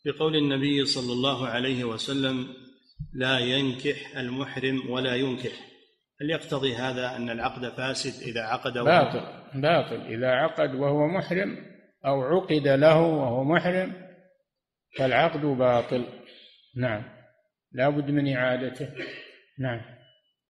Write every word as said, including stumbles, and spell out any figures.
بقول النبي صلى الله عليه وسلم: لا ينكح المحرم ولا ينكح، هل يقتضي هذا أن العقد فاسد إذا عقد وهو باطل باطل إذا عقد وهو محرم أو عقد له وهو محرم فالعقد باطل. نعم، لا بد من إعادته. نعم.